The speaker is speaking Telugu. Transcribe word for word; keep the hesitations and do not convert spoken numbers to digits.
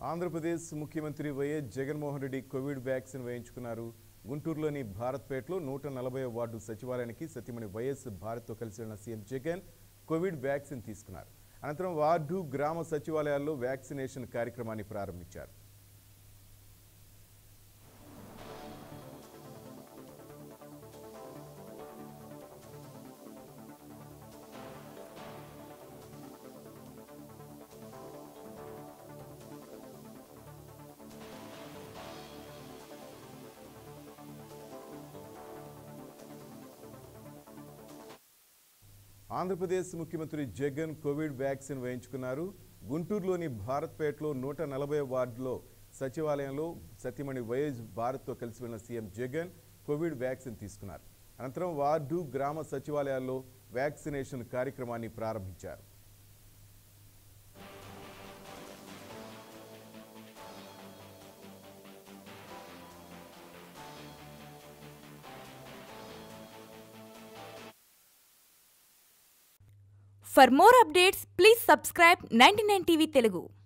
ఆంధ్రప్రదేశ్ ముఖ్యమంత్రి YS Jaganmohan Reddy covid vaccine వేయించుకున్నారు. గుంటూరులోని భారత్పేటలో నూట నలభై వార్డు సచివాలయానికి సతీమణి వైఎస్ భారత్తో కలిసి వెళ్లిన సీఎం జగన్ కోవిడ్ వ్యాక్సిన్ తీసుకున్నారు. అనంతరం వార్డు గ్రామ సచివాలయాల్లో వ్యాక్సినేషన్ కార్యక్రమాన్ని ప్రారంభించారు. ఆంధ్రప్రదేశ్ ముఖ్యమంత్రి జగన్ కోవిడ్ వ్యాక్సిన్ వేయించుకున్నారు. గుంటూరులోని భారత్పేటలో నూట నలభై వార్డులో సచివాలయంలో సతీమణి వైఎస్ భారత్తో కలిసి వెళ్లిన సీఎం జగన్ కోవిడ్ వ్యాక్సిన్ తీసుకున్నారు. అనంతరం వార్డు గ్రామ సచివాలయాల్లో వ్యాక్సినేషన్ కార్యక్రమాన్ని ప్రారంభించారు. For more updates, please subscribe ninety-nine T V Telugu.